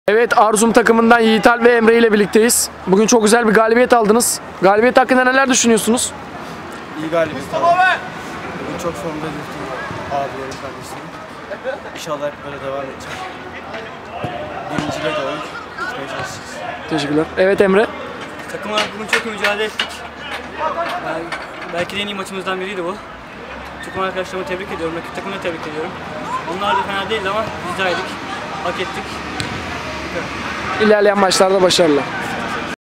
Evet, Arzum takımından Yiğital ve Emre ile birlikteyiz. Bugün çok güzel bir galibiyet aldınız. Galibiyet hakkında neler düşünüyorsunuz? İyi galibiyet aldık. Bugün çok formda gözüktüm abilerim, kardeşlerim. İnşallah hep böyle devam edecek. Birinciliğe doğru gitmeye çalışacağız. Teşekkürler. Evet Emre. Takım olarak bugün çok iyi mücadele ettik. Belki de en iyi maçımızdan biriydi bu. Takım arkadaşlarımı tebrik ediyorum, rakip takımını tebrik ediyorum. Onlar da fena değildi ama biz daha iyiydik. Hak ettik. İlerleyen maçlarda başarılar.